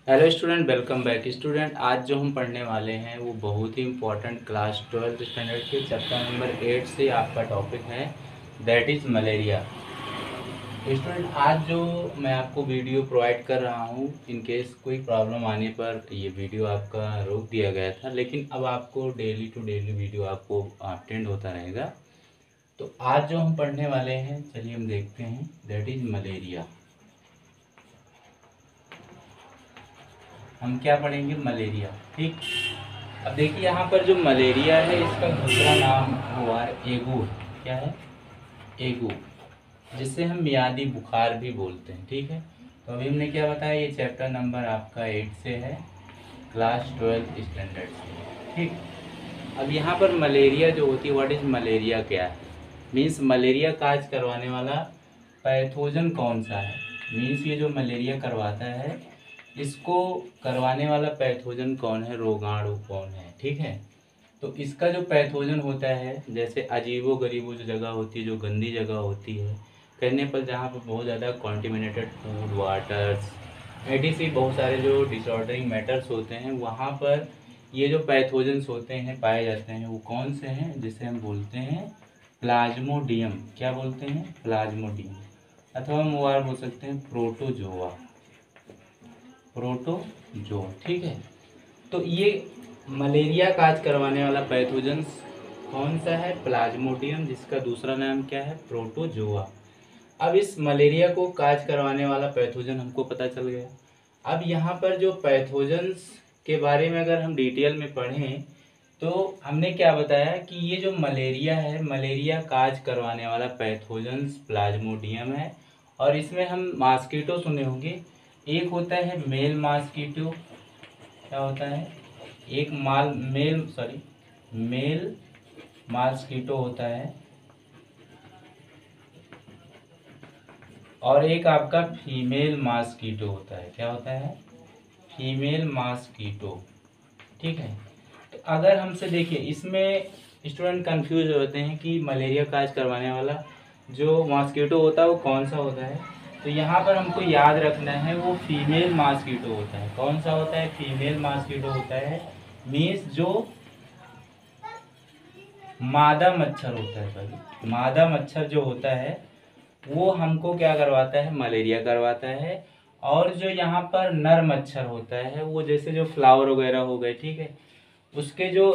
Hello student, welcome back. Student, आज जो हम पढ़ने वाले हैं वो बहुत ही इम्पोर्टेंट क्लास 12th स्टैंडर्ड के चैप्टर नंबर 8 से आपका टॉपिक है, दैट इज़ मलेरिया। स्टूडेंट, आज जो मैं आपको वीडियो प्रोवाइड कर रहा हूँ, इन केस कोई प्रॉब्लम आने पर ये वीडियो आपका रोक दिया गया था, लेकिन अब आपको डेली टू डेली वीडियो आपको अटेंड होता रहेगा। तो आज जो हम पढ़ने वाले हैं, चलिए हम देखते हैं, दैट इज़ मलेरिया। हम क्या पढ़ेंगे? मलेरिया। ठीक। अब देखिए, यहाँ पर जो मलेरिया है इसका दूसरा नाम हुआ है एगू। क्या है? एगू, जिसे हम मियादी बुखार भी बोलते हैं। ठीक है। तो अभी हमने क्या बताया, ये चैप्टर नंबर आपका 8 से है, क्लास 12 स्टैंडर्ड से। ठीक। अब यहाँ पर मलेरिया जो होती है, व्हाट इज़ मलेरिया क्या है? मीन्स मलेरिया काज करवाने वाला पैथोजन कौन सा है। मीन्स ये जो मलेरिया करवाता है, इसको करवाने वाला पैथोजन कौन है, रोगाणु कौन है। ठीक है। तो इसका जो पैथोजन होता है, जैसे अजीबो गरीबो जो जगह होती है, जो गंदी जगह होती है, कहने पर जहाँ पर बहुत ज़्यादा कॉन्टिमिनेटेड फूड, वाटर्स, एटीसी बहुत सारे जो डिसऑर्डरिंग मैटर्स होते हैं, वहाँ पर ये जो पैथोजन्स होते हैं पाए जाते हैं, वो कौन से हैं, जिसे हम बोलते हैं प्लाज्मोडियम। क्या बोलते हैं? प्लाज्मोडियम। अथवा हम और बोल सकते हैं प्रोटोजोआ। प्रोटोजोआ। ठीक है। तो ये मलेरिया काज करवाने वाला पैथोजन्स कौन सा है? प्लाज्मोडियम, जिसका दूसरा नाम क्या है? प्रोटोजोआ। अब इस मलेरिया को काज करवाने वाला पैथोजन हमको पता चल गया। अब यहाँ पर जो पैथोजन्स के बारे में अगर हम डिटेल में पढ़ें, तो हमने क्या बताया कि ये जो मलेरिया है, मलेरिया काज करवाने वाला पैथोजन्स प्लाज्मोडियम है। और इसमें हम मॉस्किटो सुने होंगे। एक होता है मेल मॉस्किटो। क्या होता है? एक मेल मॉस्किटो होता है, और एक आपका फीमेल मॉस्किटो होता है। क्या होता है? Female mosquito. ठीक है। तो अगर हमसे देखिए, इसमें स्टूडेंट कंफ्यूज होते हैं कि मलेरिया काज करवाने वाला जो मॉस्किटो होता है वो कौन सा होता है। तो यहाँ पर हमको याद रखना है, वो फीमेल मॉस्किटो होता है। कौन सा होता है? फीमेल मॉस्किटो होता है। मीन्स जो मादा मच्छर होता है, सॉरी, मादा मच्छर जो होता है वो हमको क्या करवाता है? मलेरिया करवाता है। और जो यहाँ पर नर मच्छर होता है, वो जैसे जो फ्लावर वगैरह हो गए, ठीक है, उसके जो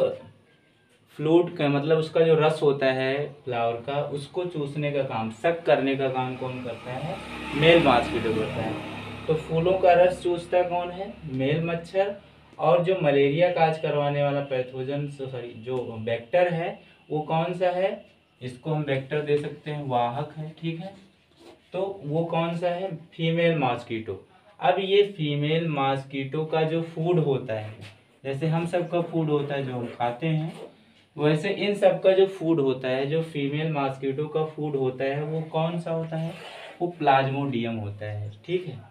फ्लूइड का मतलब उसका जो रस होता है फ्लावर का, उसको चूसने का काम, सक करने का काम कौन करता है? मेल मॉस्किटो करता है। तो फूलों का रस चूसता कौन है? मेल मच्छर। और जो मलेरिया काज करवाने वाला पैथोजन, सॉरी, जो वेक्टर है, वो कौन सा है? इसको हम वेक्टर दे सकते हैं, वाहक है। ठीक है। तो वो कौन सा है? Female mosquito. अब ये फीमेल मॉस्किटो का जो फूड होता है, जैसे हम सबका फूड होता है जो हम खाते हैं, वैसे इन सब का जो फूड होता है, जो फीमेल मॉस्किटो का फूड होता है, वो कौन सा होता है? वो प्लाज्मोडियम होता है। ठीक है।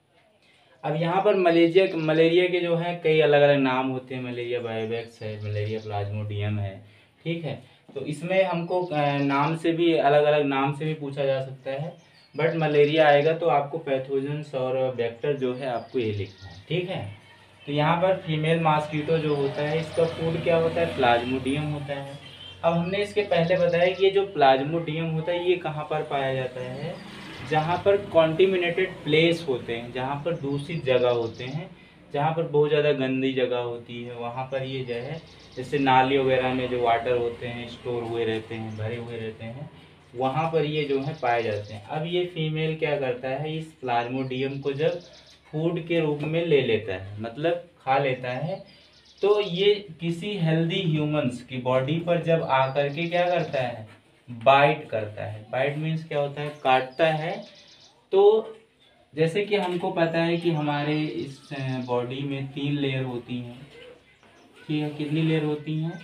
अब यहाँ पर मलेरिया के जो है कई अलग अलग नाम होते हैं। मलेरिया बायोवेक्स है, मलेरिया प्लाज्मोडियम है। ठीक है। तो इसमें हमको नाम से भी, अलग अलग नाम से भी पूछा जा सकता है। बट मलेरिया आएगा तो आपको पैथोजेंस और वेक्टर जो है आपको ये लिखना है। ठीक है। तो यहाँ पर फीमेल मॉस्किटो जो होता है, इसका फूड क्या होता है? प्लाज्मोडियम होता है। अब हमने इसके पहले बताया कि ये जो प्लाज्मोडियम होता है, ये कहाँ पर पाया जाता है? जहाँ पर कॉन्टिमिनेटेड प्लेस होते हैं, जहाँ पर दूषित जगह होते हैं, जहाँ पर बहुत ज़्यादा गंदी जगह होती है, वहाँ पर ये जो है, जैसे नाली वगैरह में जो वाटर होते हैं स्टोर हुए रहते हैं, भरे हुए रहते हैं, वहाँ पर ये जो है पाए जाते हैं। अब ये फीमेल क्या करता है? इस प्लाज्मोडियम को जब फूड के रूप में ले लेता है, मतलब खा लेता है, तो ये किसी हेल्दी ह्यूमंस की बॉडी पर जब आकर के क्या करता है? बाइट करता है। बाइट मीन्स क्या होता है? काटता है। तो जैसे कि हमको पता है कि हमारे इस बॉडी में 3 लेयर होती हैं। ठीक है। कितनी लेयर होती हैं?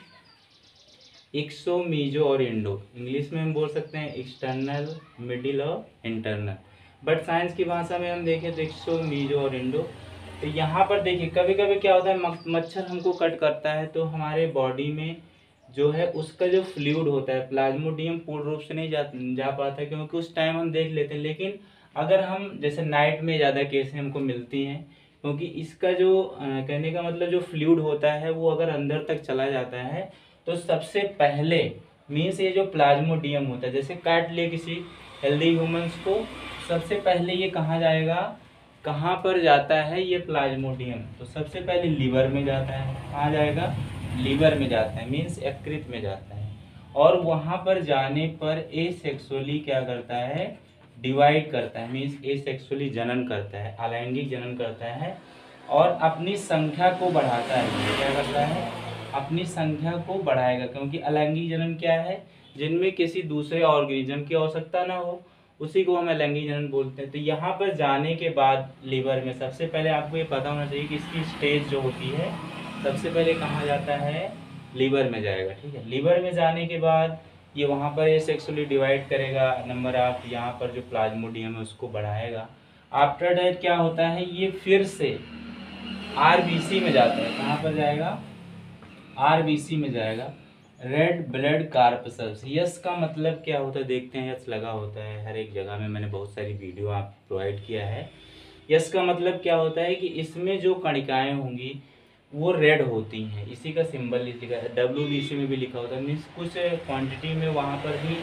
एक्सो, मीजो और इंडो। इंग्लिश में हम बोल सकते हैं एक्सटर्नल, मिडिल और इंटरनल। बट साइंस की भाषा में हम देखें तो एक्सो, मीजो और इंडो। तो यहाँ पर देखिए, कभी कभी क्या होता है, मच्छर हमको कट करता है, तो हमारे बॉडी में जो है उसका जो फ्लूइड होता है, प्लाज्मोडियम पूर्ण रूप से नहीं जा पाता है, क्योंकि उस टाइम हम देख लेते हैं। लेकिन अगर हम, जैसे नाइट में ज़्यादा केसें हमको मिलती हैं क्योंकि इसका जो कहने का मतलब जो फ्लूइड होता है वो अगर अंदर तक चला जाता है तो सबसे पहले मीन्स ये जो प्लाज्मोडियम होता है, जैसे काट लिए किसी हेल्दी ह्यूमंस को, सबसे पहले ये कहाँ जाएगा, कहाँ पर जाता है ये प्लाज्मोडियम, तो सबसे पहले लीवर में जाता है। कहाँ जाएगा, लीवर में जाता है, मीन्स यकृत में जाता है। और वहाँ पर जाने पर एसेक्सुअली क्या करता है, डिवाइड करता है, मीन्स एसेक्सुअली जनन करता है, अलैंगिक जनन करता है और अपनी संख्या को बढ़ाता है। क्या करता है, अपनी संख्या को बढ़ाएगा, क्योंकि अलैंगिक जनन क्या है, जिनमें किसी दूसरे ऑर्गेनिज्म की आवश्यकता ना हो, उसी को हम अलैंगिक जनन बोलते हैं। तो यहाँ पर जाने के बाद लीवर में सबसे पहले आपको ये पता होना चाहिए कि इसकी स्टेज जो होती है सबसे पहले कहाँ जाता है, लीवर में जाएगा। ठीक है, लीवर में जाने के बाद ये वहाँ पर एसेक्सुअली डिवाइड करेगा, नंबर ऑफ यहाँ पर जो प्लाज्मोडियम है उसको बढ़ाएगा। आफ्टर दैट क्या होता है, ये फिर से आरबीसी में जाता है। कहाँ पर जाएगा, आरबीसी में जाएगा, रेड ब्लड कार्पसल्स। यस का मतलब क्या होता है देखते हैं, यस लगा होता है हर एक जगह में, मैंने बहुत सारी वीडियो आप प्रोवाइड किया है। यस का मतलब क्या होता है कि इसमें जो कणिकाएं होंगी वो रेड होती हैं, इसी का सिंबल लिखा है, WBC में भी लिखा होता है, मीन्स कुछ क्वांटिटी में वहाँ पर भी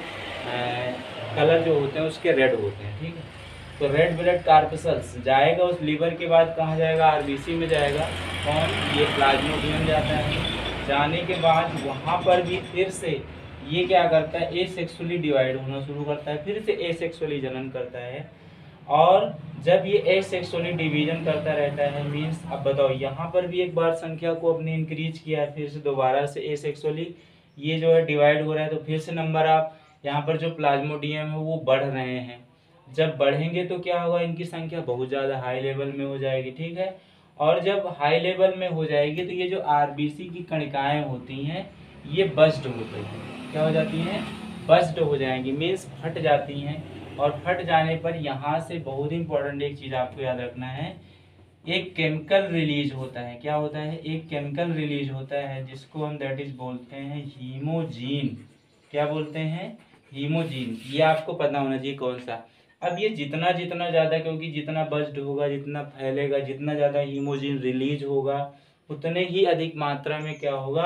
कलर जो होते हैं उसके रेड होते हैं। ठीक है, तो रेड ब्लड कार्पसल्स जाएगा उस लीवर के बाद कहाँ जाएगा, आरबीसी में जाएगा। कौन, ये प्लाज्मोडियम जाता है। जाने के बाद वहाँ पर भी फिर से ये क्या करता है, एसेक्सुअली डिवाइड होना शुरू करता है, फिर से एसेक्सुअली जनन करता है। और जब ये एसेक्सुअली डिवीजन करता रहता है, मीन्स अब बताओ यहाँ पर भी एक बार संख्या को अपने इंक्रीज किया है, फिर से दोबारा से एसेक्सुअली ये जो है डिवाइड हो रहा है, तो फिर से नंबर ऑफ यहाँ पर जो प्लाज्मोडियम है वो बढ़ रहे हैं। जब बढ़ेंगे तो क्या होगा, इनकी संख्या बहुत ज़्यादा हाई लेवल में हो जाएगी। ठीक है, और जब हाई लेवल में हो जाएगी तो ये जो आरबीसी की कणिकाएं होती हैं ये बस्ट होती हैं, क्या हो जाती हैं, बस्ट हो जाएंगी, मीन्स फट जाती हैं। और फट जाने पर यहाँ से बहुत इंपॉर्टेंट एक चीज़ आपको याद रखना है, एक केमिकल रिलीज होता है। क्या होता है, एक केमिकल रिलीज होता है जिसको हम दैट इज बोलते हैं हीमोजीन। क्या बोलते हैं, हीमोजीन। ये आपको पता होना चाहिए कौन सा। अब ये जितना जितना ज़्यादा, क्योंकि जितना बस्ट होगा, जितना फैलेगा, जितना ज़्यादा हीमोजीन रिलीज होगा, उतने ही अधिक मात्रा में क्या होगा,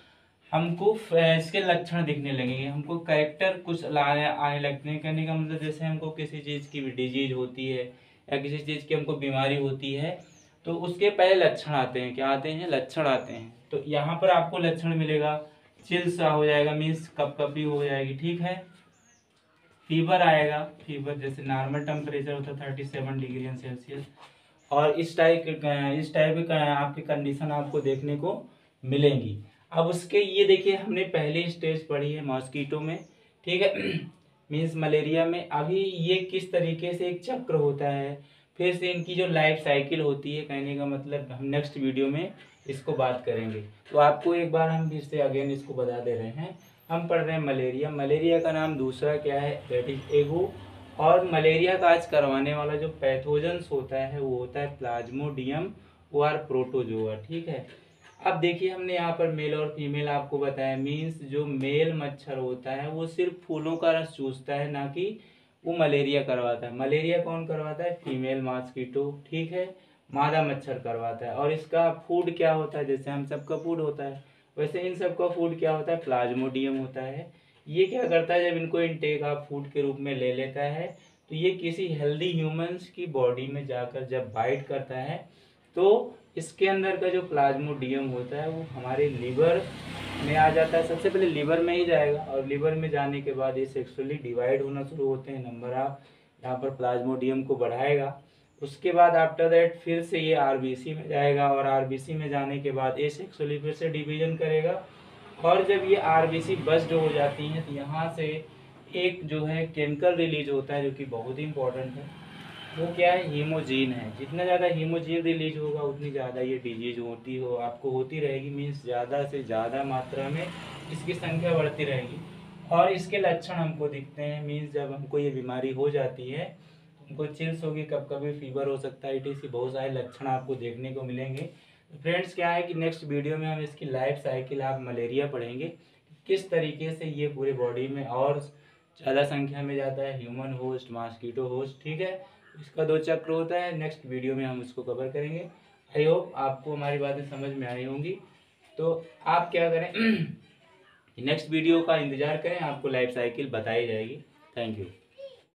हमको इसके लक्षण दिखने लगेंगे, हमको कैरेक्टर कुछ लाने आने लगते हैं। कहने का मतलब जैसे हमको किसी चीज़ की डिजीज होती है या किसी चीज़ की हमको बीमारी होती है तो उसके पहले लक्षण आते हैं। क्या आते हैं, लक्षण आते हैं। तो यहाँ पर आपको लक्षण मिलेगा, चिल सा हो जाएगा, मीन्स कपकपी हो जाएगी। ठीक है, फीवर आएगा, फीवर जैसे नॉर्मल टेम्परेचर होता है 37 डिग्री सेल्सियस, और इस टाइप का आपकी कंडीशन आपको देखने को मिलेंगी। अब उसके ये देखिए, हमने पहली स्टेज पढ़ी है मॉस्किटो में। ठीक है, मीन्स मलेरिया में। अभी ये किस तरीके से एक चक्र होता है, फिर से इनकी जो लाइफ साइकिल होती है, कहने का मतलब हम नेक्स्ट वीडियो में इसको बात करेंगे। तो आपको एक बार हम फिर से अगेन इसको बता दे रहे हैं। हम पढ़ रहे हैं मलेरिया। मलेरिया का नाम दूसरा क्या है, दैट इज एगो। और मलेरिया का आज करवाने वाला जो पैथोजेंस होता है वो होता है प्लाज्मोडियम और प्रोटोजोआ। ठीक है, अब देखिए हमने यहाँ पर मेल और फीमेल आपको बताया, मीन्स जो मेल मच्छर होता है वो सिर्फ फूलों का रस चूसता है, ना कि वो मलेरिया करवाता है। मलेरिया कौन करवाता है, फीमेल मॉस्किटो। ठीक है, मादा मच्छर करवाता है। और इसका फूड क्या होता है, जैसे हम सबका फूड होता है वैसे इन सबका फूड क्या होता है, प्लाज्मोडियम होता है। ये क्या करता है, जब इनको इनटेक आप फूड के रूप में ले लेता है तो ये किसी हेल्दी ह्यूमंस की बॉडी में जाकर जब बाइट करता है तो इसके अंदर का जो प्लाज्मोडियम होता है वो हमारे लीवर में आ जाता है। सबसे पहले लीवर में ही जाएगा, और लीवर में जाने के बाद ये सेक्सुअली डिवाइड होना शुरू होते हैं, नंबर ऑफ यहाँ पर प्लाज्मोडियम को बढ़ाएगा। उसके बाद आफ्टर दैट फिर से ये आरबीसी में जाएगा, और आरबीसी में जाने के बाद ये सेक्सुअली फिर से डिवीजन करेगा। और जब ये आरबीसी बस्ट हो जाती हैं तो यहाँ से एक जो है केमिकल रिलीज होता है जो कि बहुत ही इंपॉर्टेंट है। वो क्या है, हीमोजीन है। जितना ज़्यादा हीमोजीन रिलीज होगा उतनी ज़्यादा ये डिजीज आपको होती रहेगी, मीन्स ज़्यादा से ज़्यादा मात्रा में इसकी संख्या बढ़ती रहेगी। और इसके लक्षण हमको दिखते हैं, मीन्स जब हमको ये बीमारी हो जाती है हमको चिल्स होगी, कब कभी फीवर हो सकता है, इसी बहुत सारे लक्षण आपको देखने को मिलेंगे। फ्रेंड्स क्या है कि नेक्स्ट वीडियो में हम इसकी लाइफ साइकिल आप मलेरिया पढ़ेंगे, किस तरीके से ये पूरे बॉडी में और ज़्यादा संख्या में जाता है, ह्यूमन होस्ट, मॉस्किटो होस्ट। ठीक है, इसका 2 चक्र होता है। नेक्स्ट वीडियो में हम इसको कवर करेंगे। आई होप आपको हमारी बातें समझ में आई होंगी। तो आप क्या करें नेक्स्ट वीडियो का इंतज़ार करें, आपको लाइफ साइकिल बताई जाएगी। Thank you.